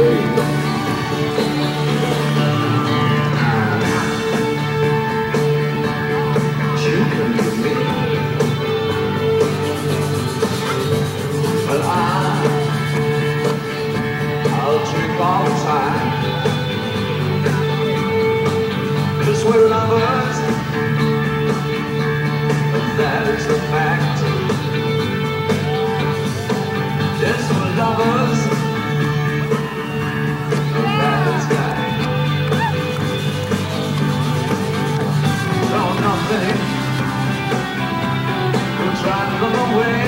I'll drink all the time, 'cause we're lovers, and that is the fact. Yes, we're lovers, and that is that. No, nothing will drive them away.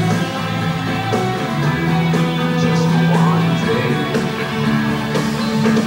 Just one day.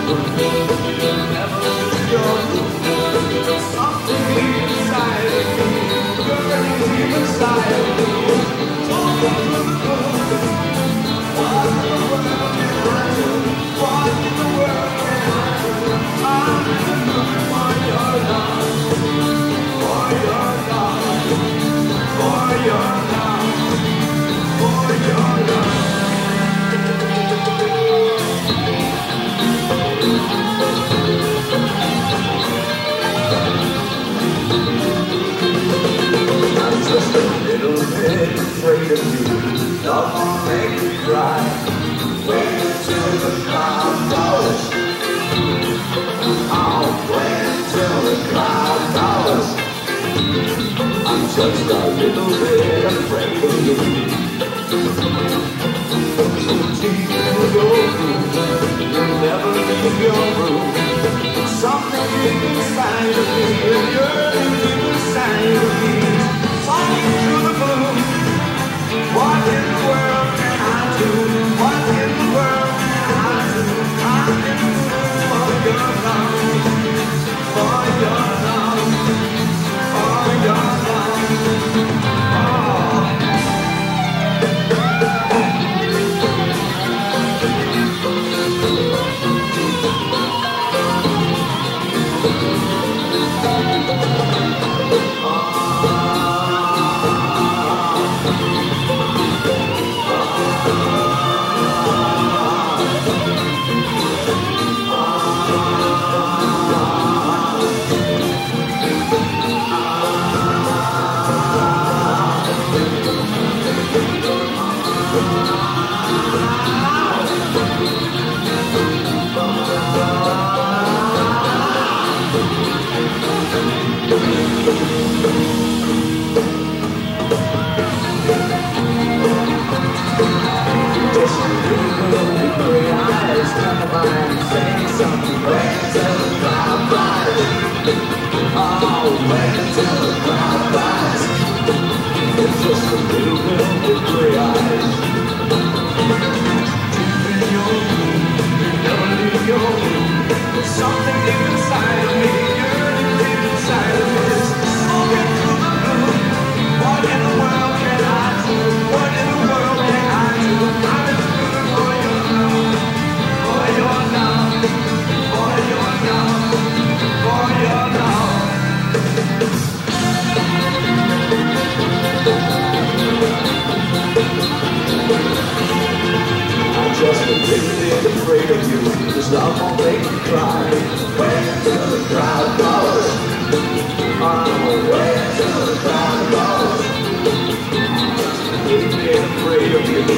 Afraid of you, love won't make me cry. Wait until the cloud goes. I'll wait until the cloud goes. I'm just a little bit afraid of you. Deep in your room, you'll never leave your room. Something deep inside of me, and yearning deep inside of me, falling through the blue. What in the world can I do? What in the world can I do? I'm in the mood for your love, for your love, for your love. Love won't make me cry. Wait until the crowd goes. Wait until the crowd goes. Keep me afraid of you.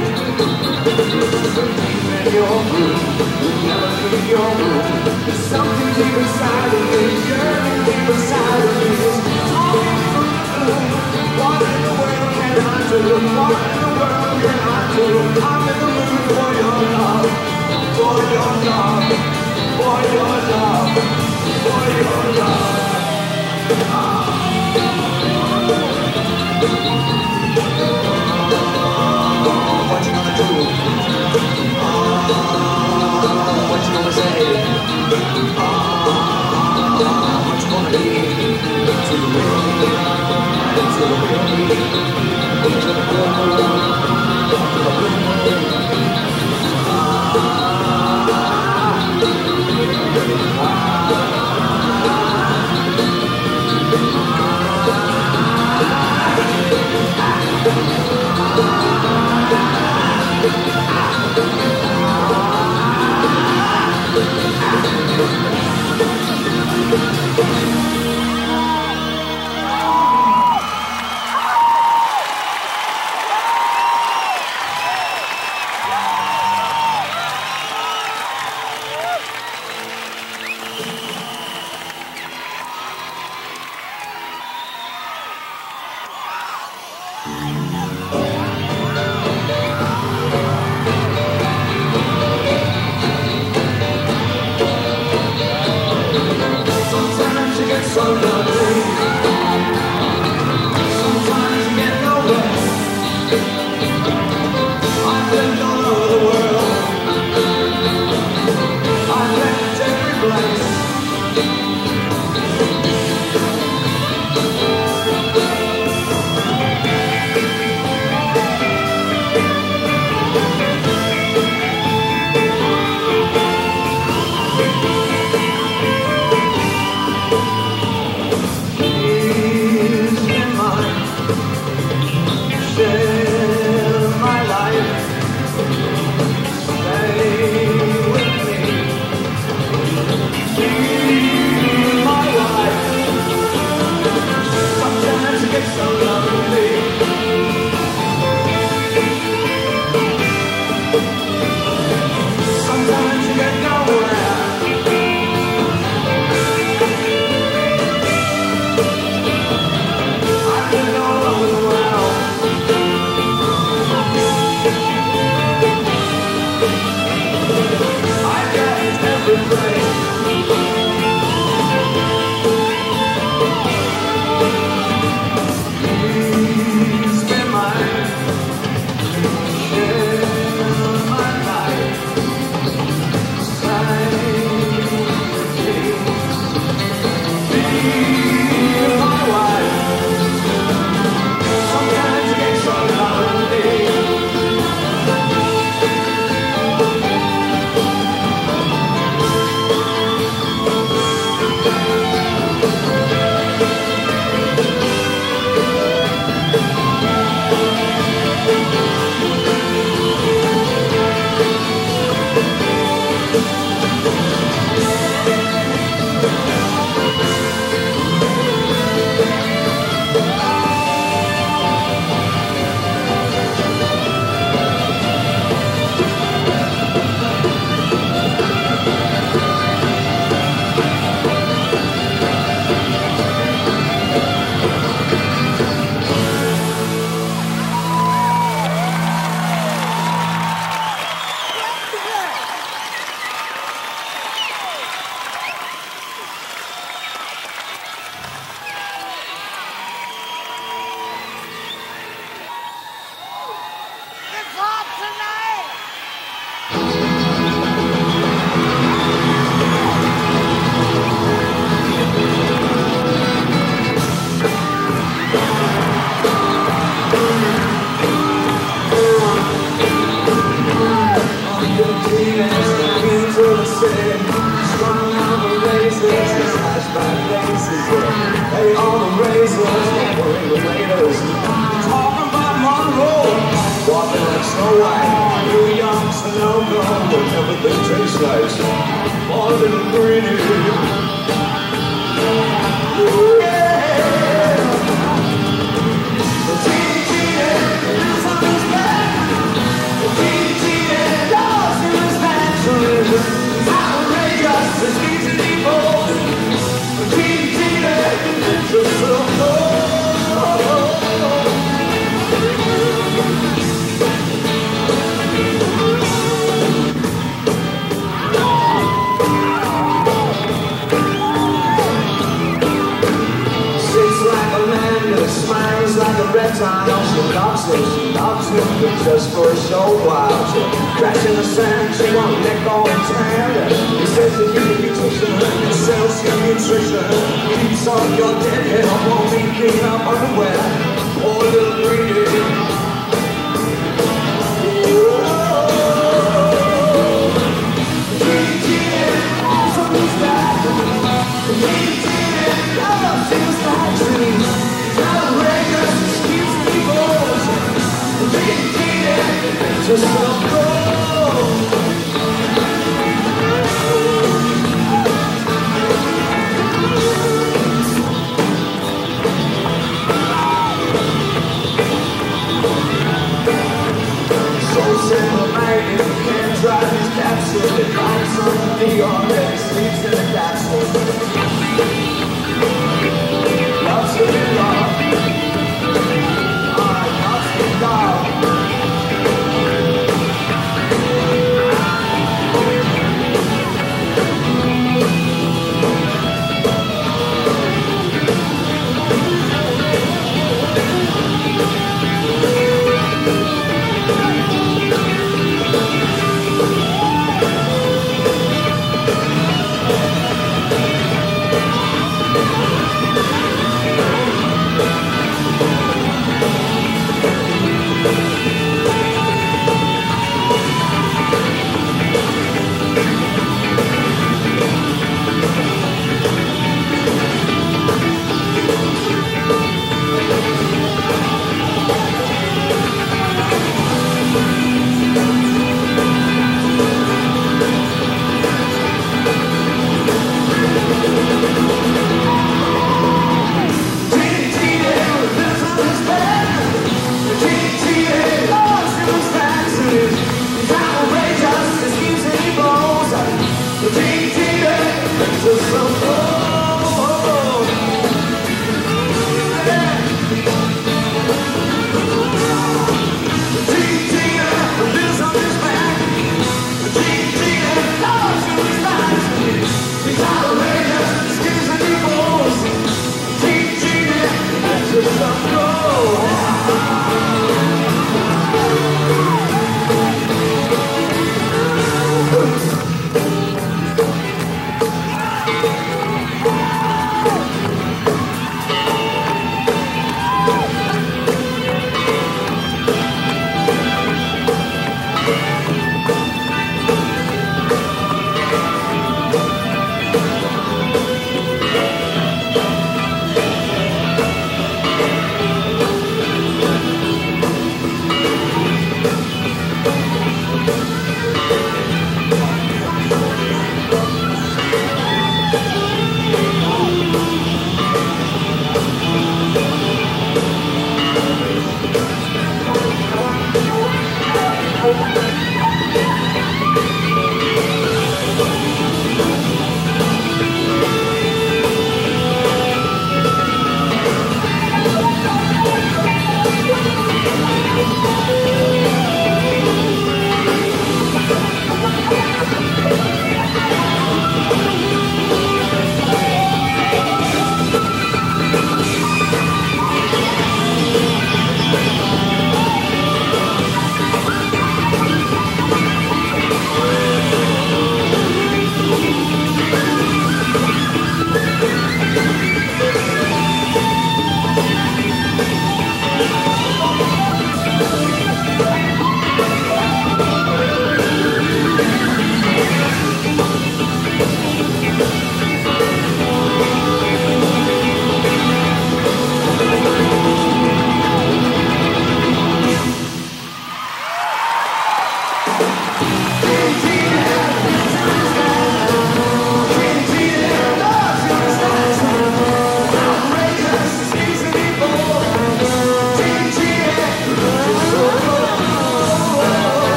Keep in your room. Never leave your room. There's something deep inside of me, yearning deep inside of me. It's talking through the gloom. What in the world can I do? What in the world can I do? I'm in the mood for your love. For your love, for your love, for your love. What you gonna do? What you gonna say? What you gonna be? To the real me, to the real me, to the real me. Just for a short while, she crashed in the sand, she won't let go of his hand. He says that you can be tuition, and sells your nutrition. Keeps on your dead head, won't be clean up underwear. Oh, little greedy. Just so cold. So simple, man, if you can't drive his capsule, the drives on the already sleeps in the capsule. Loves to be loved. Loves to be loved.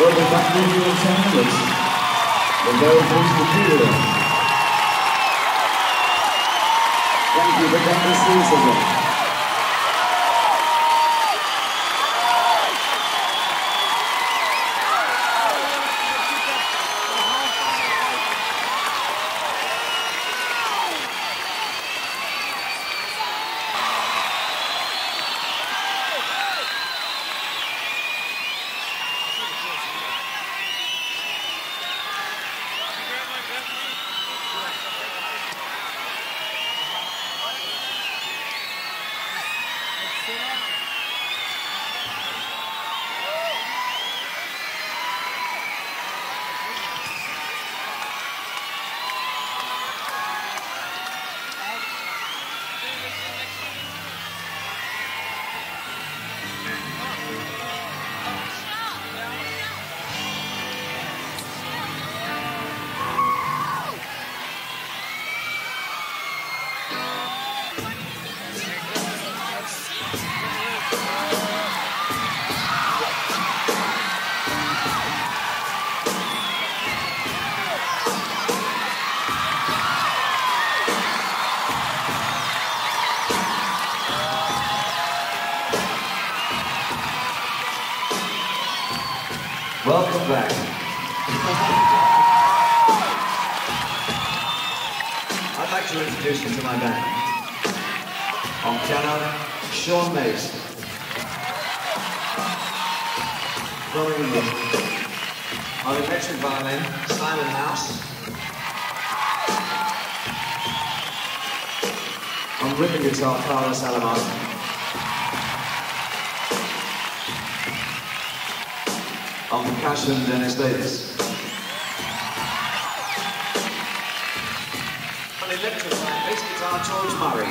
we're back with you in 10 minutes. We're very pleased to be here. Thank you for coming to see us again. Welcome back. I'd like to introduce you to my band. On piano, Sean Mason. From England. On electric violin, Simon House. On rhythm guitar, Carlos Alamar. On percussion, Dennis Davis. On electric bass guitar, George Murray.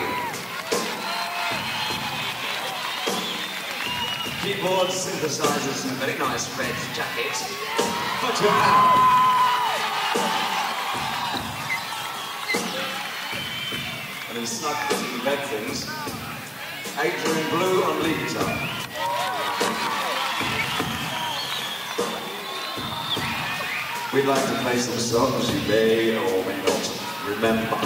Keyboards, synthesizers, and a very nice red jacket. Put your hand. And in snug fitting bed things, Adrian Blue on lead guitar. We'd like to play some songs you may or may not remember.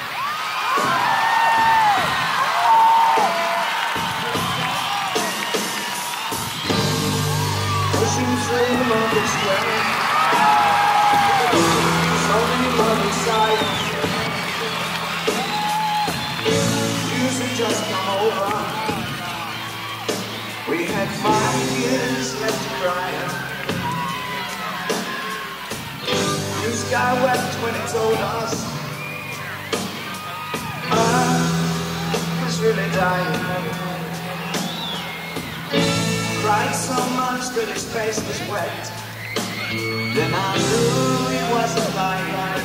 Pushing through the market square, so many lovely sights. Music just come over. We had 5 years left to cry. Blue sky wept when it told us Earth was really dying. Cried so much that his face was wet. Then I knew he wasn't lying.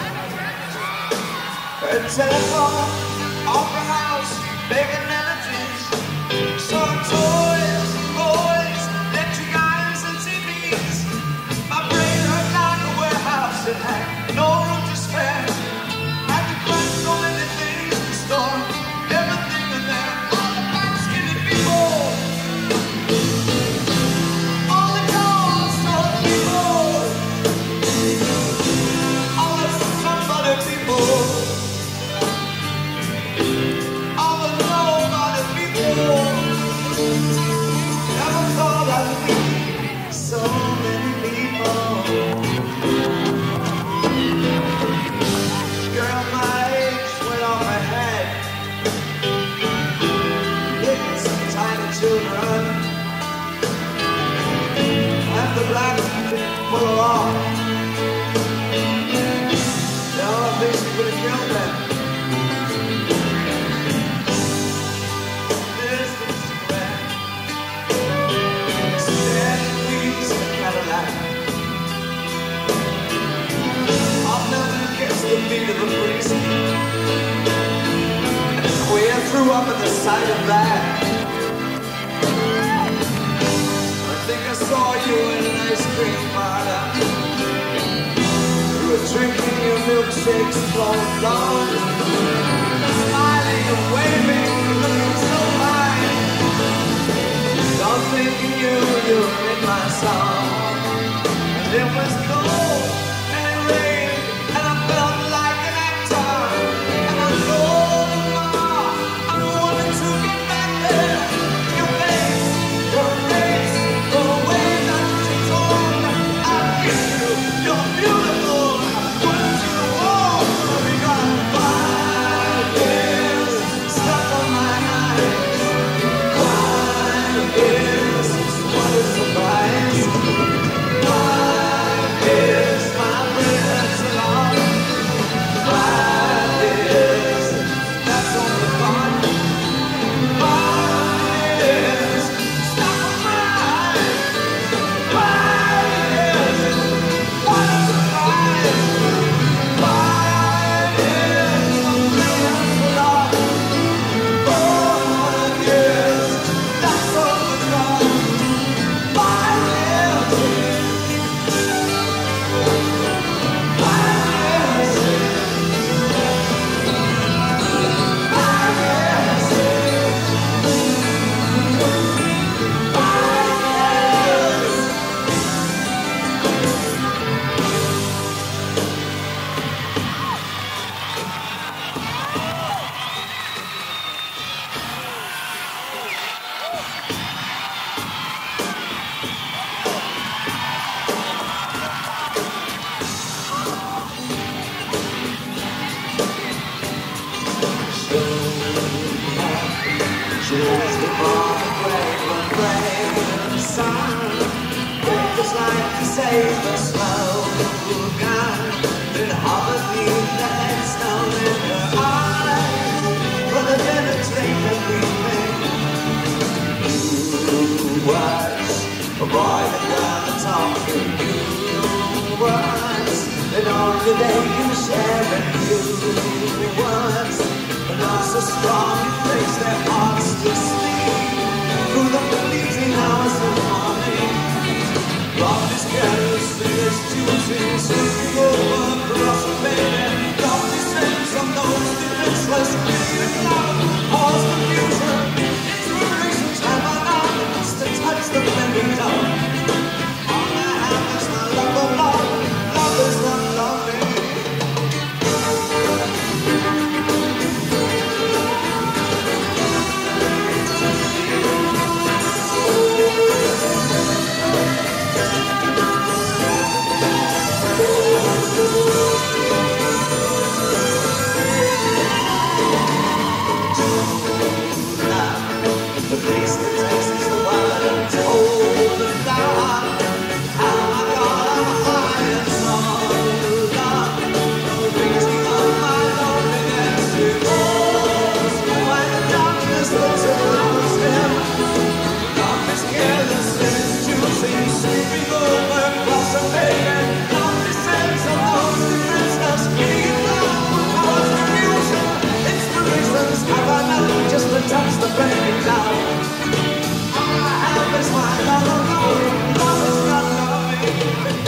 A telephone, opera house, begging melodies, saw toys, boys, electric irons and TVs. My brain hurt like a warehouse. It had no room to spare. Had to find so many things to store. Everything in there. All the fat skinny people. All the cars, all the people. All the somebody people. All the nobody people. Never thought I'd meet so many people. Girl, my age went off my head. Hitting some tiny children. And the black full of all. Now I think she would have killed them. Distance square. Stairways to Cadillac. I'll never kiss the beat of a priest. And a queer threw up at the sight of that. I think I saw you in an ice cream parlor. You were drinking your milkshakes full blown, smiling and waving, looking so fine. Don't think you were in my song. It was cold and it rained, and I felt like an actor. And I told you, Mama, I'm the one that took it back there. Your face, your face, the way that you told me I miss you. You're beautiful. Went to the wall, we got 5 years stuck on my eyes. 5 years, what a surprise. 5 years, my breath's long. 5 years, that's on the clock. 5 years, stuck on my eyes. 5 years, what a surprise. 5 years, my breath's long. 5 years, that's on the clock. 5 years, 5 Just before the break, sun, it was like to save a slow gun. It hovered beneath the headstone in her eyes, but it didn't take everything. You was a boy that got a talking. You was an only they can share, and you was but not so strong, it breaks their hearts to sleep through the fleeting hours of morning. Love is careless, fingers choosing, sweeping over across the bed. Love descends on those defenseless, feeling love, cause confusion. Inspirations have an arms to touch the bending down. All I have is my love of love, love is not loving. The place that takes us the world told the God. How my God, I'm high and strong. Love, the reason of my loneliness. It was when the darkness looks around him. Love is careless and it's choosing, sweeping over across a pavement. Love descends on those defenseless, feeling love will cause confusion. Inspirations have an arm just to touch the burning down. All I have is my love alone. Love is not loving.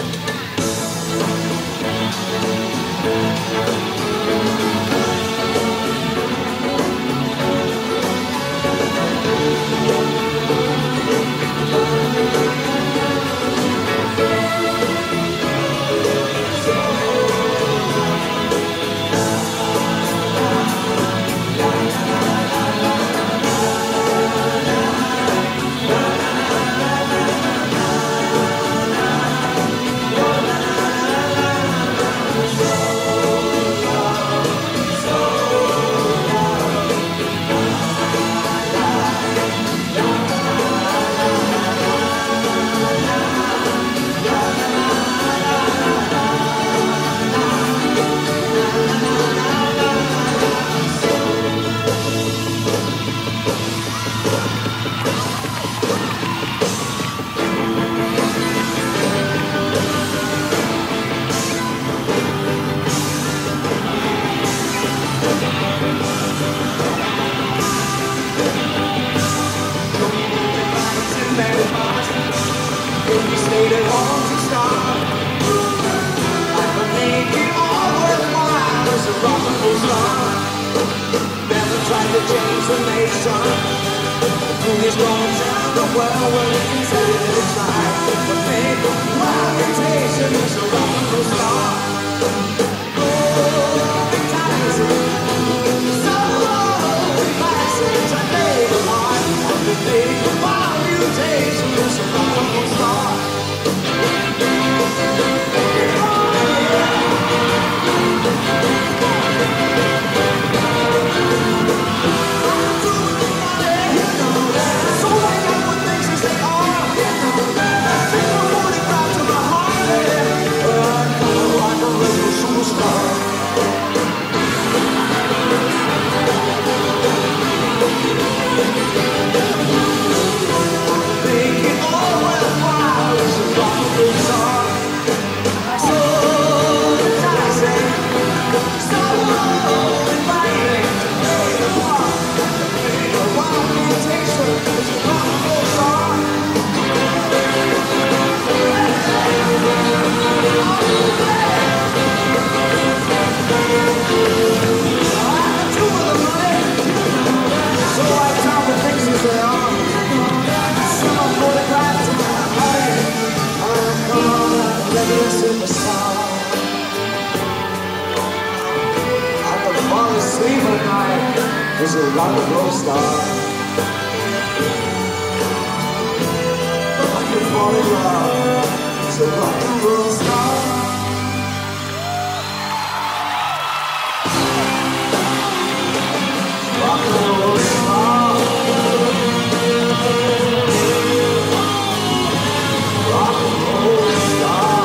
Tried to change the nation. He's going to tell the world what he can say that it's right. But maybe my reputation is a rock and roll star. Like a falling love, it's a rock and roll star. Rock and roll star. Rock and roll star.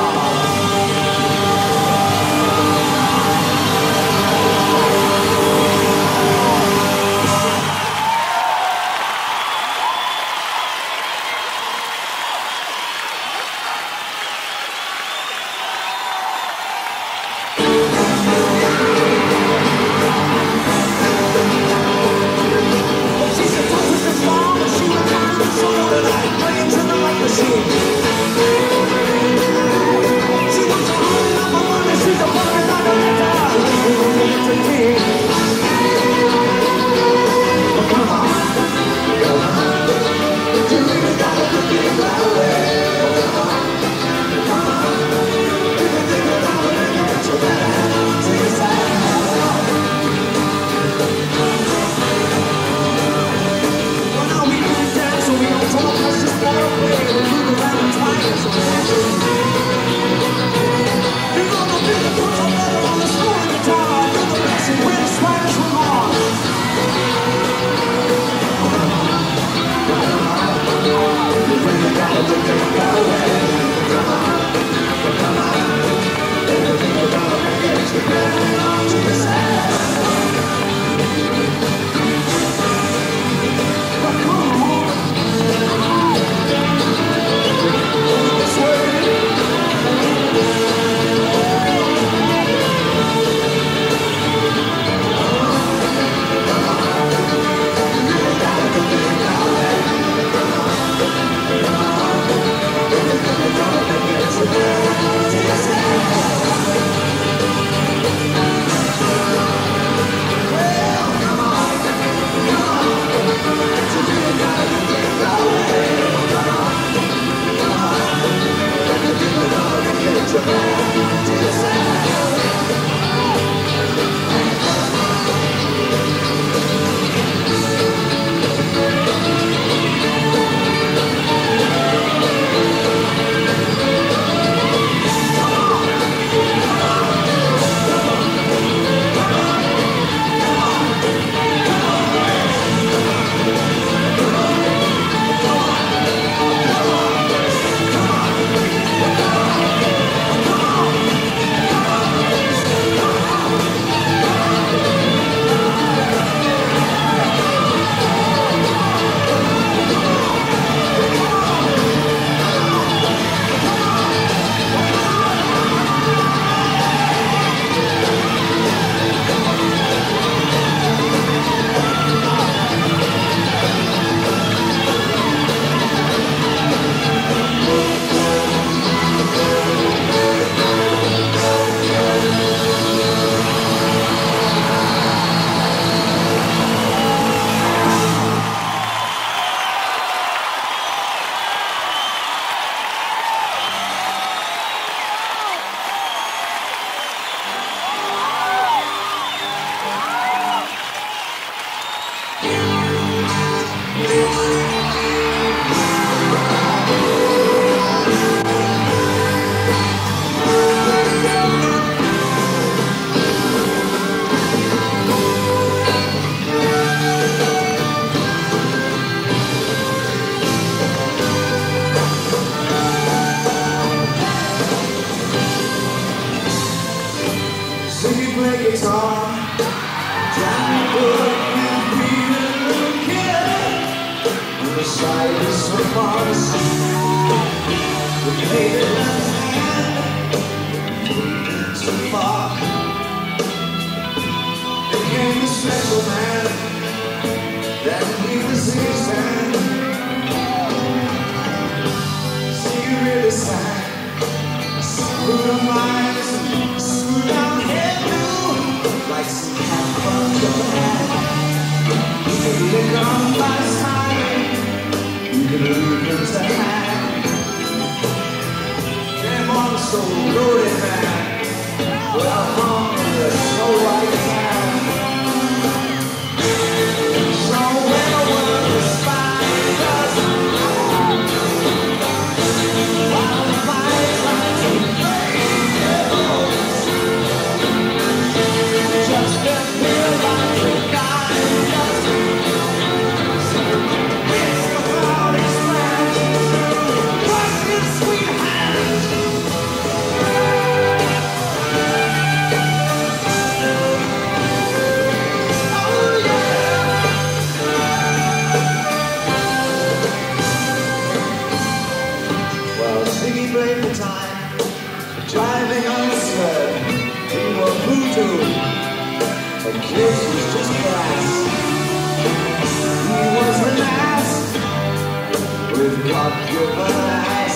A kiss was just glass. He was the last with God-given ass.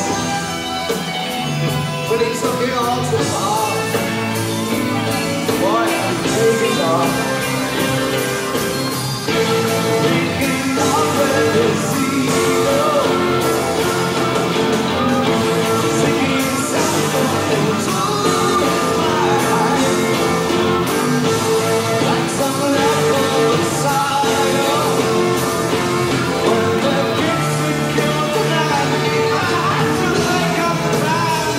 But he took it all too far. Boy, I could take it off. Thinking of where the sea goes. Singing something to my heart. Like some leopard sorrow. When the kids were killed tonight, I feel like I'm alive.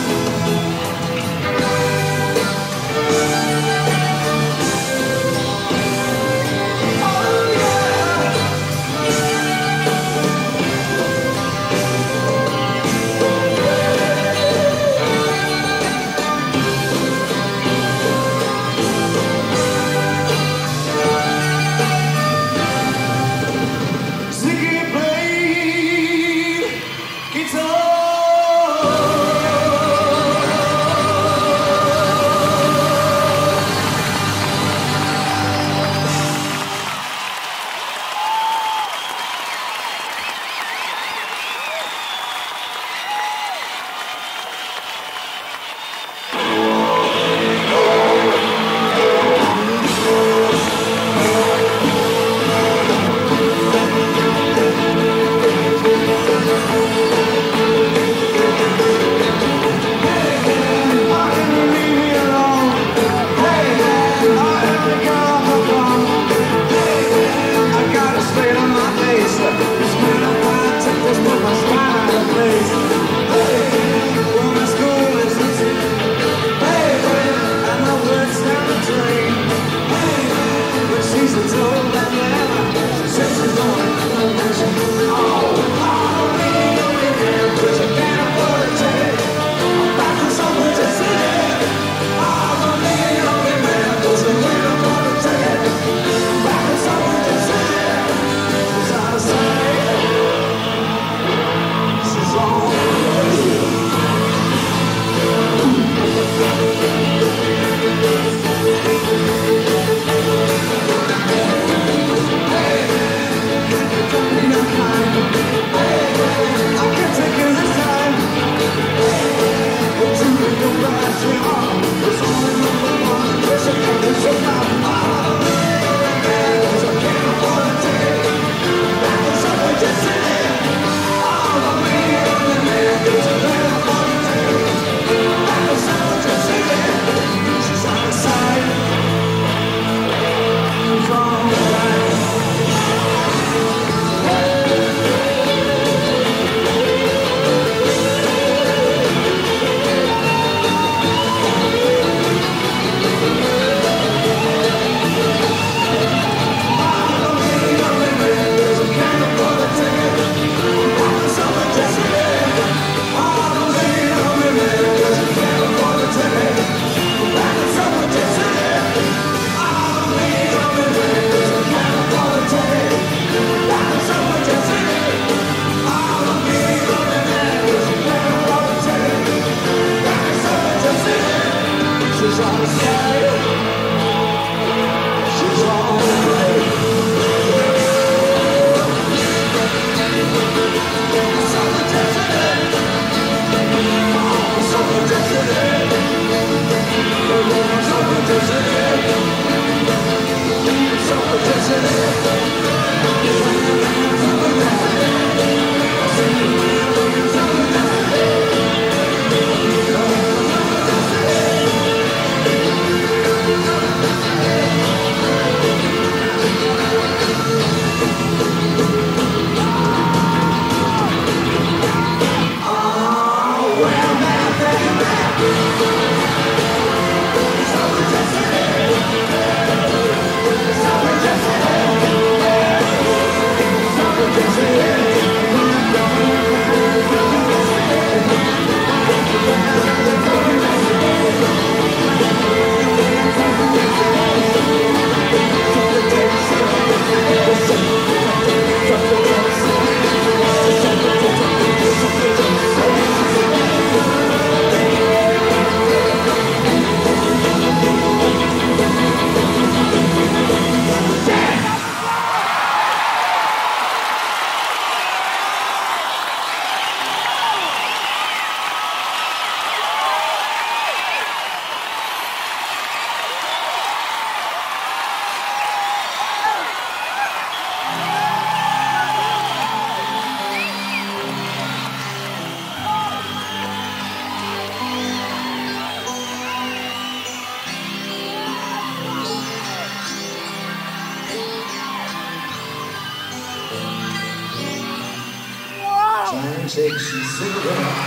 takes your cigarette,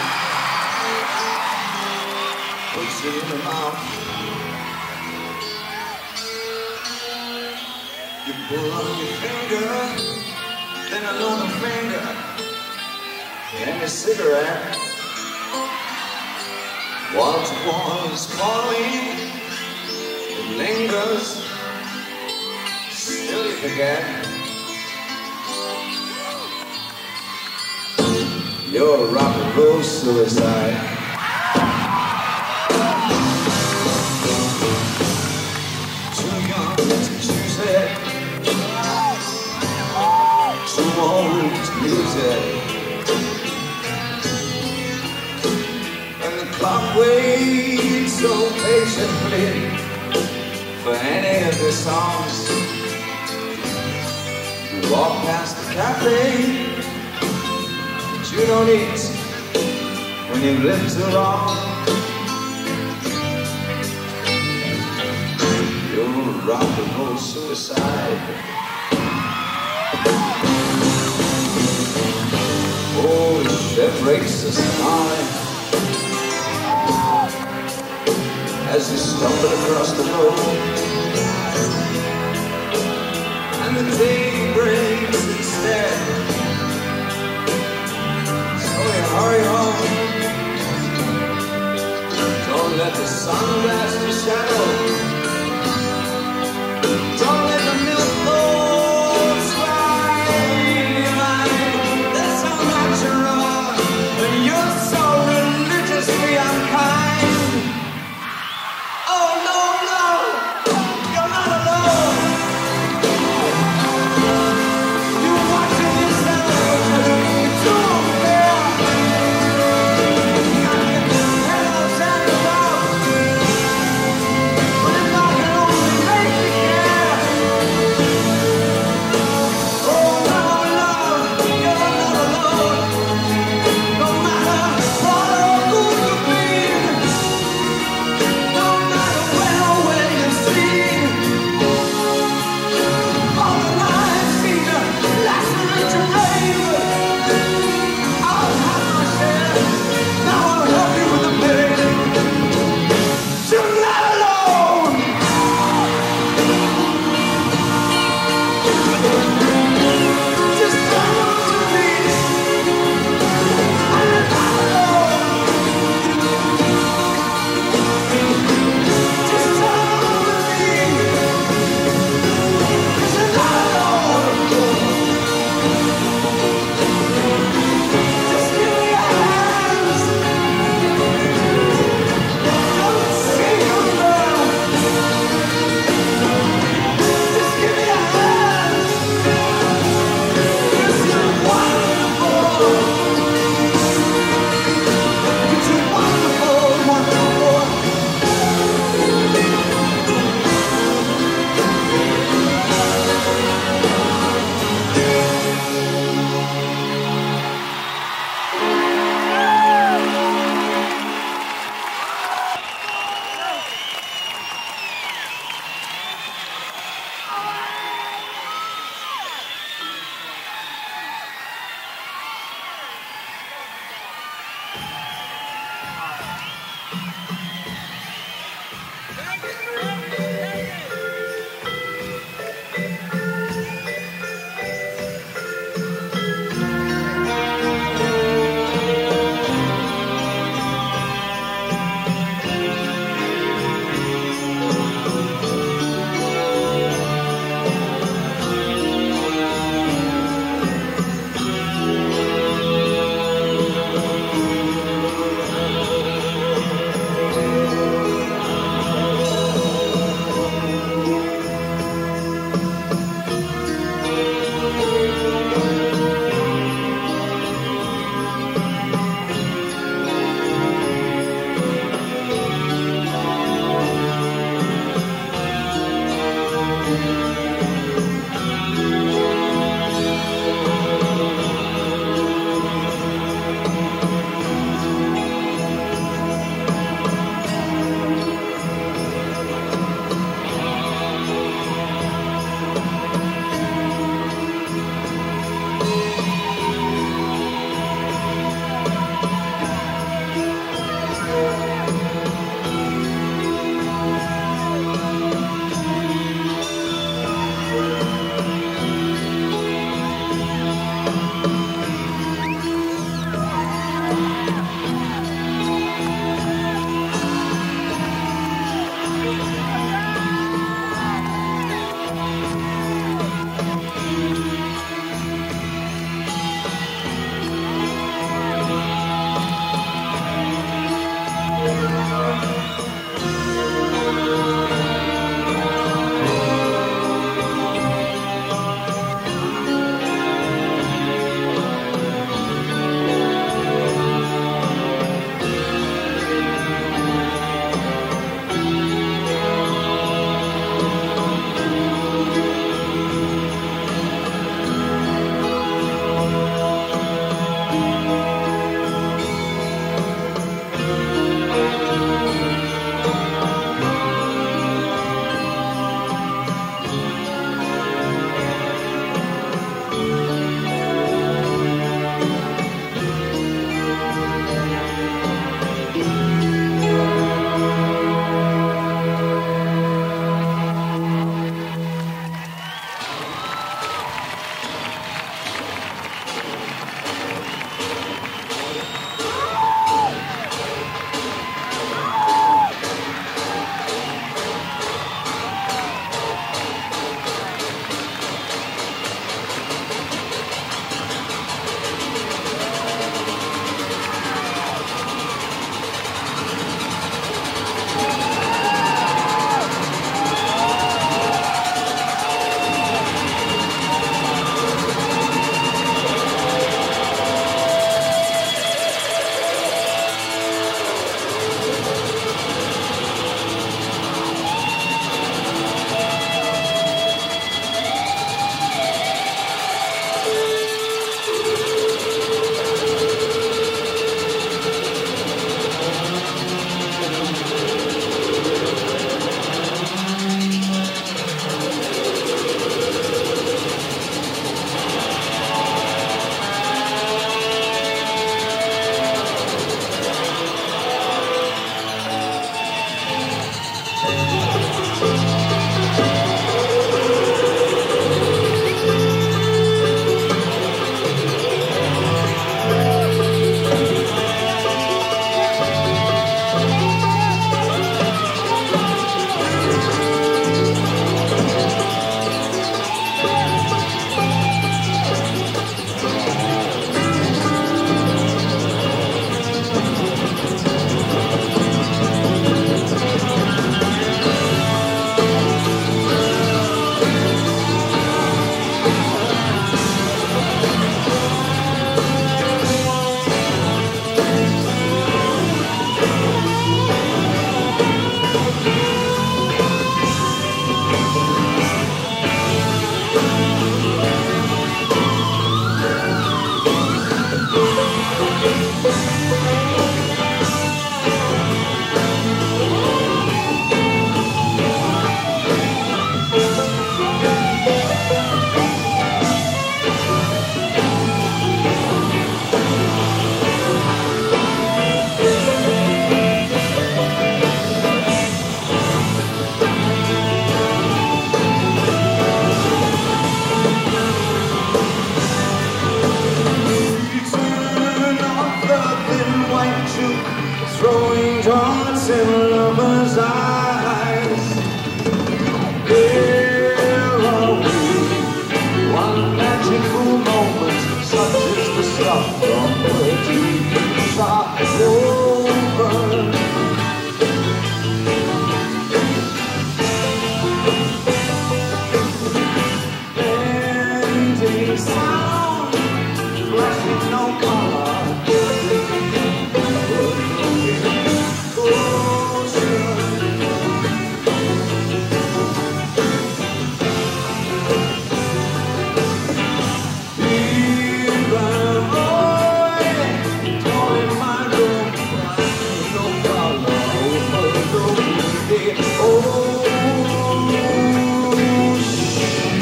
puts it in her mouth. You pull on your finger, then another finger, and a cigarette. Wall to wall is calling, it lingers, still you forget. You're a rock and roll suicide. Too young to choose it, too old to lose it. And the clock waits so patiently for any of the songs. You walk past the cafe you don't eat when you've lived too long. You're a rock and roll suicide. Oh, that breaks the smile as you stumble across the road, and the day breaks instead. Hurry home. Don't let the sun blast your shadow. Don't let the milk boats slide your mind. That's how much you run when you're so religiously unkind. Oh no, no, you're not alone. You're watching yourself. It's all fair.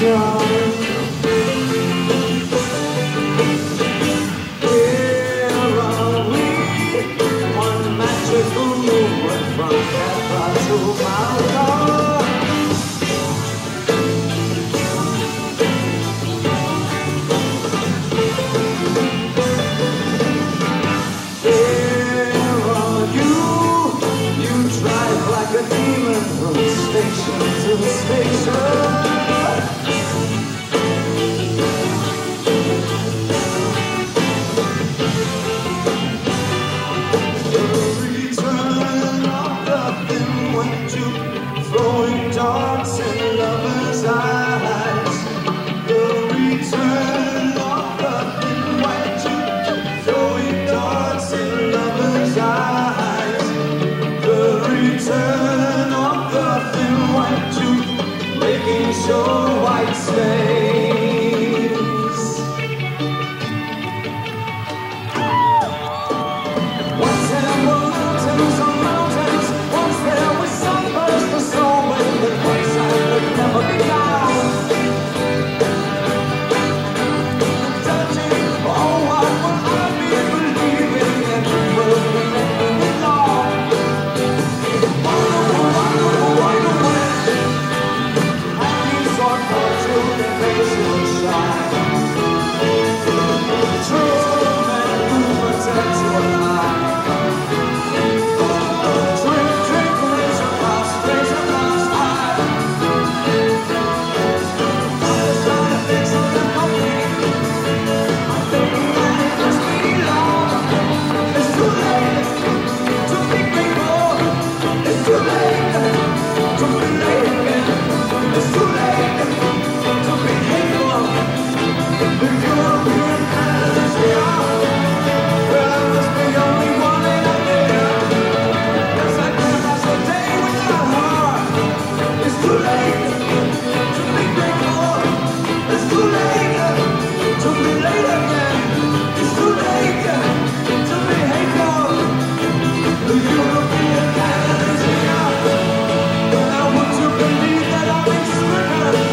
I want to believe that I'm in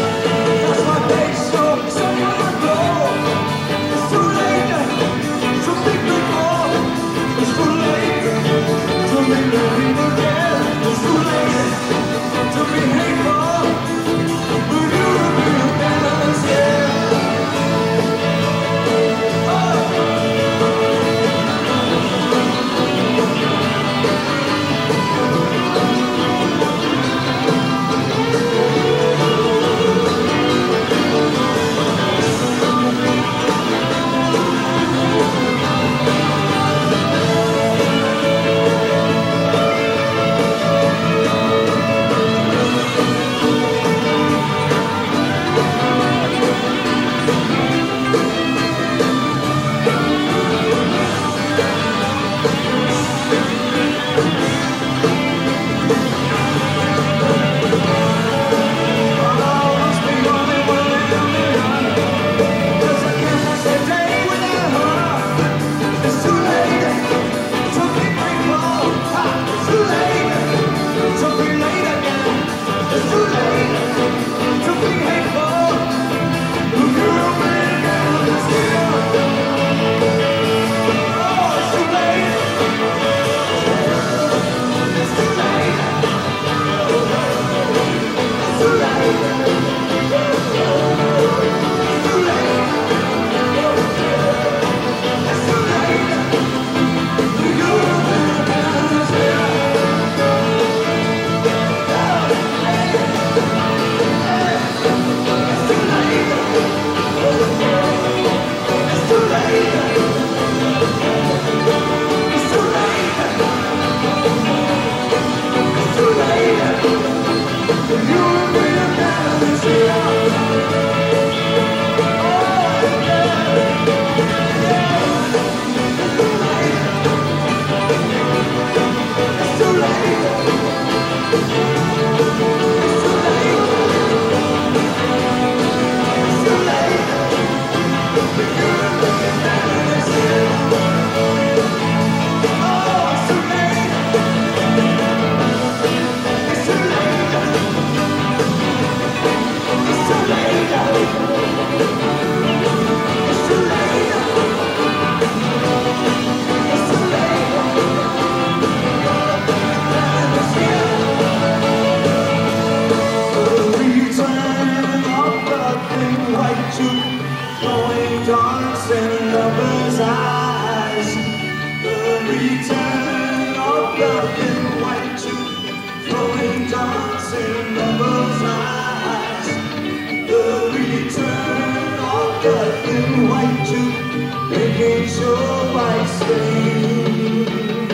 once in lovers' eyes. The return of the thin white tube making sure white stains.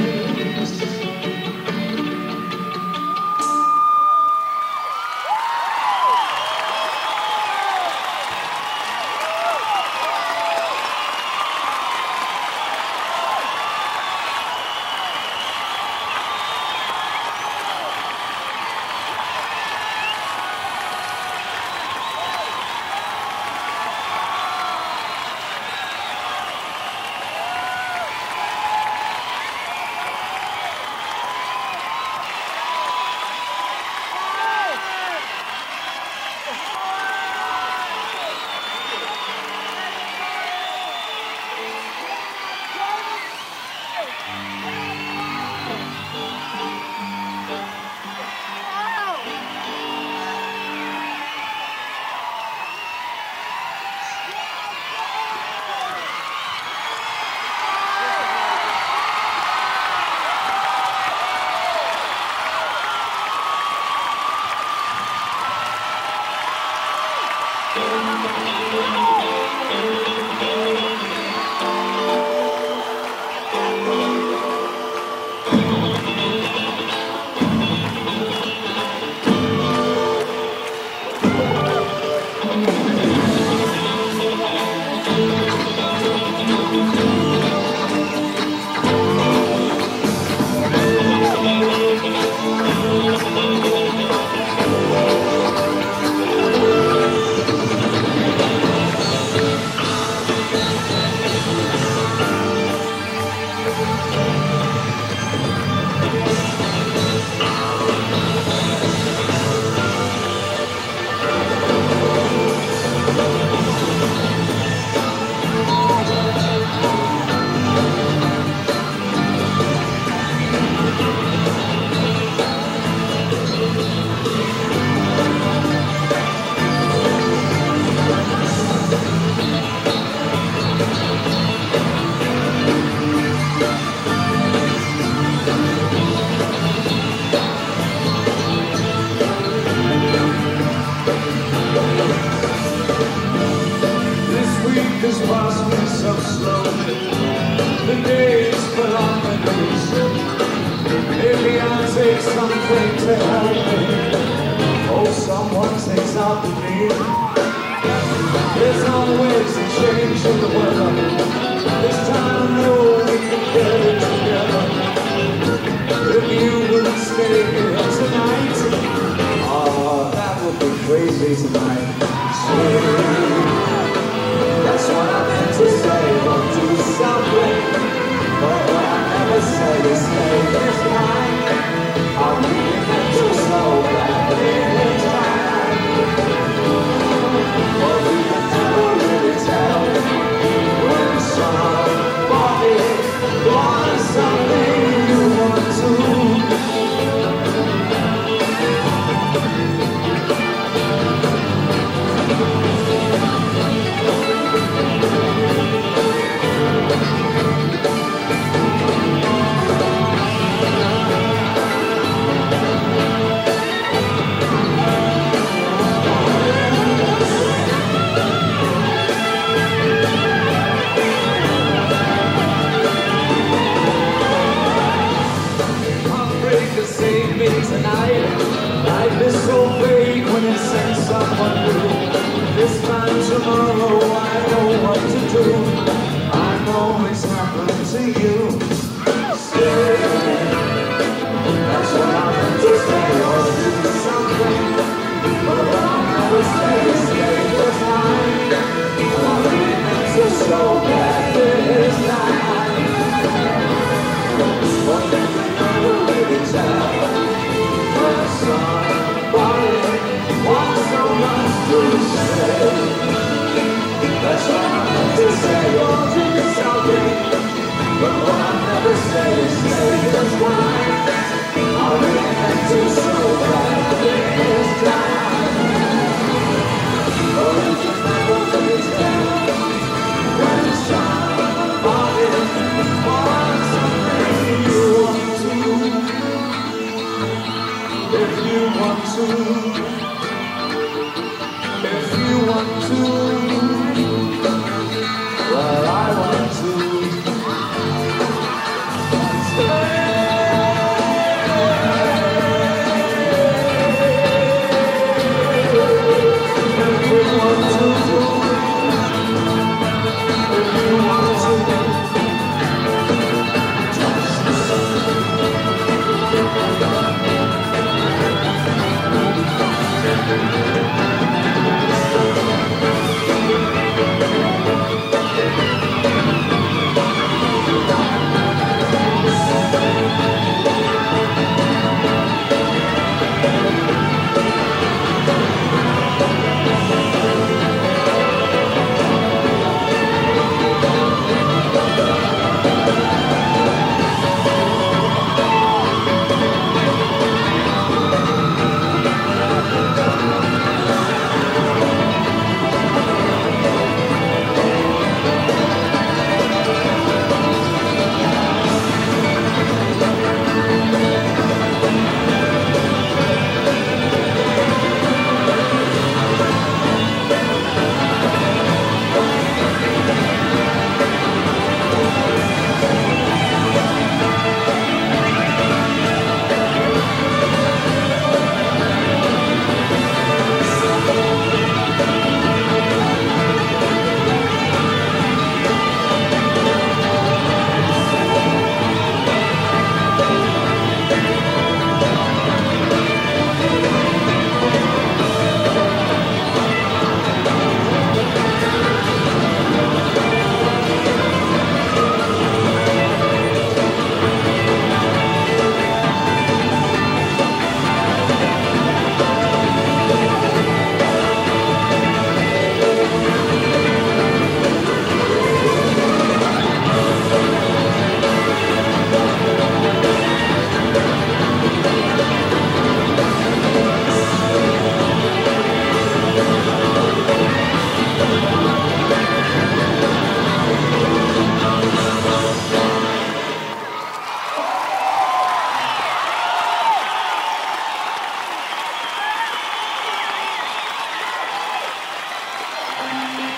This past me so slowly. The days belong to days. Maybe I'll take something to help me. Oh, someone takes out the need. There's always a change in the weather. This time I know we can get it together. If you would stay here tonight, oh, that would be crazy tonight. That's what I meant to say, we'll do something. But what I never said is stay this night. I really meant to so bad this time. But we can never really tell when somebody wants something you want to. Tonight, life is so vague when it sends someone new. This time tomorrow I know what to do. I know it's happened to you. Stay, that's what I meant to say, or do something. But what I never say is stay this time. I really meant to so bad this time. But you can never really tell. Somebody wants so much to say. That's what I meant to say, or do something. But what I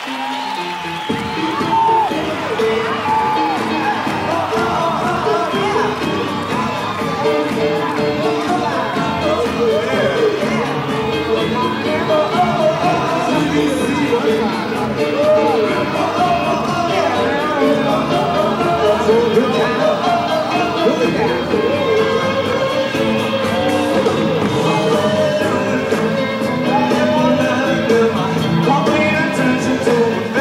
Pay attention to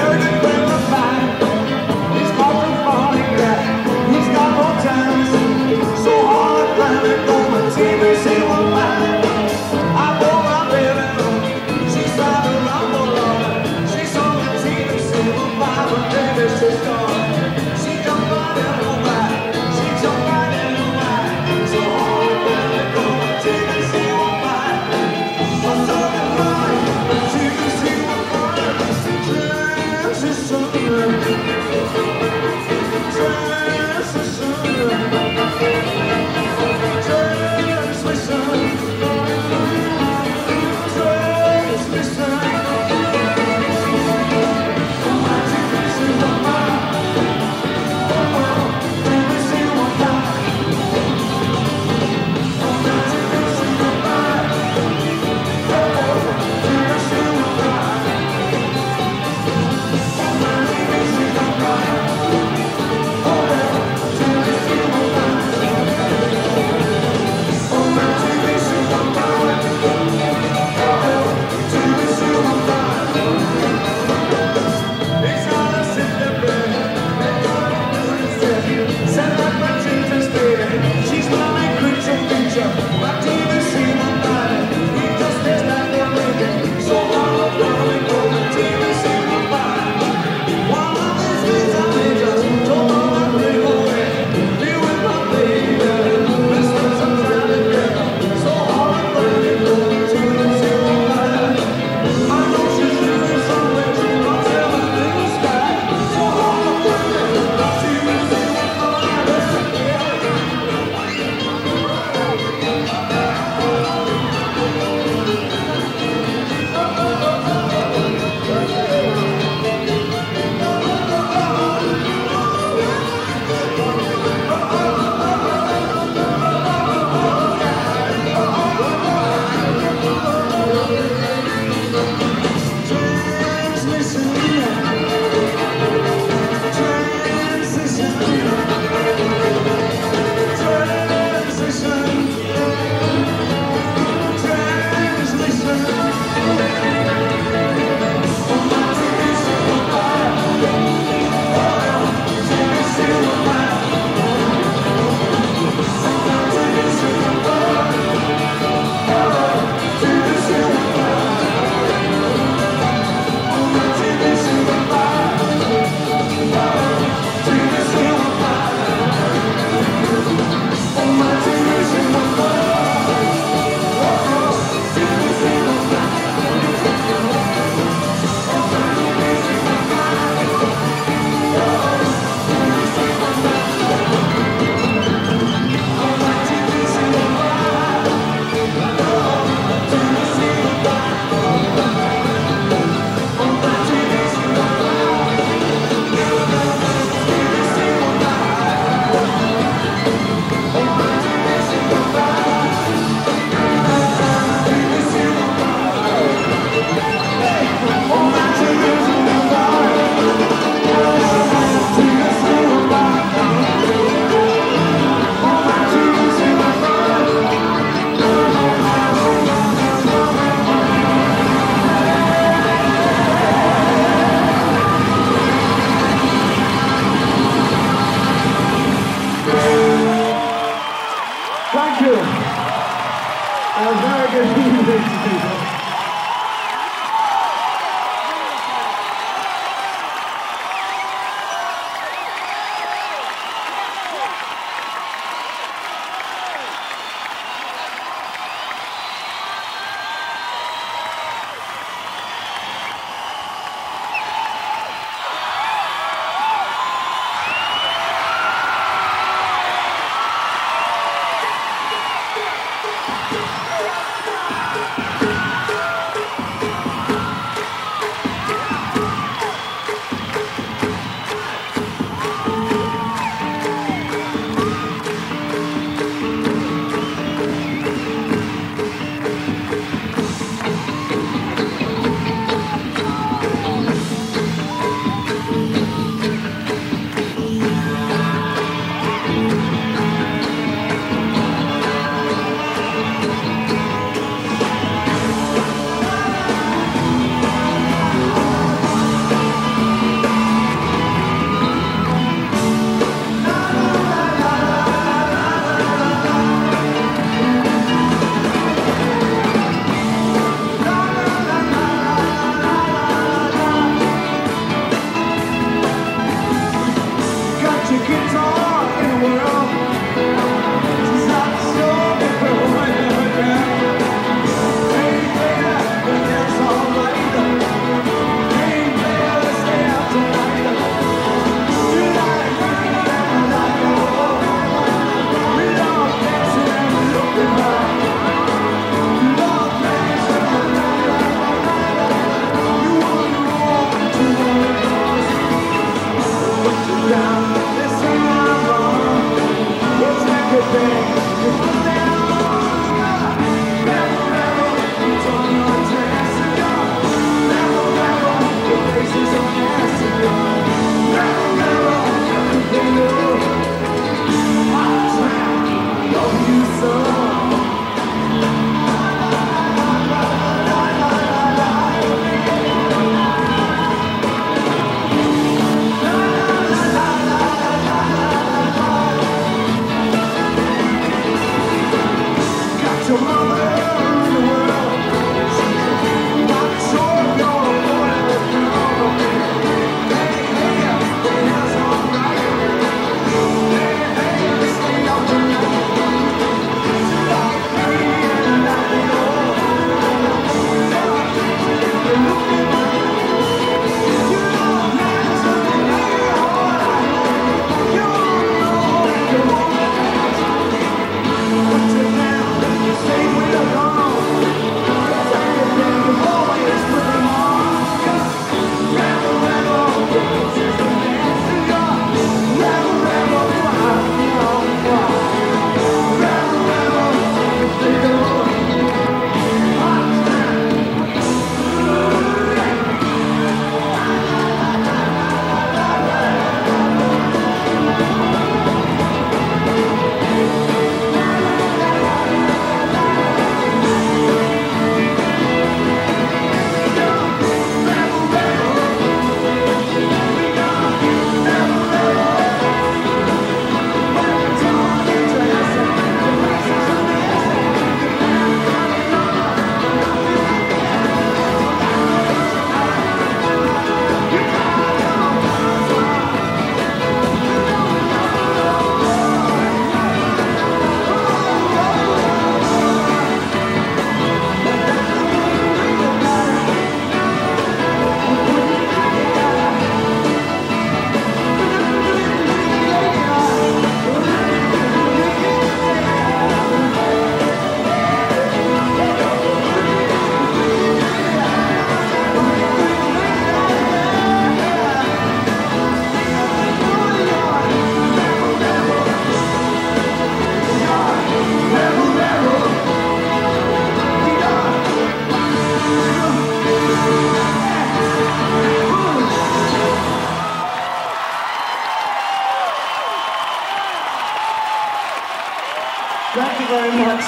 Thank you very much.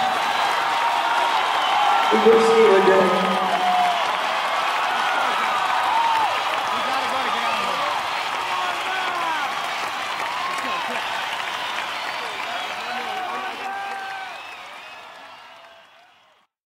We will see you again. We gotta go to get out of here. Let's go, quick.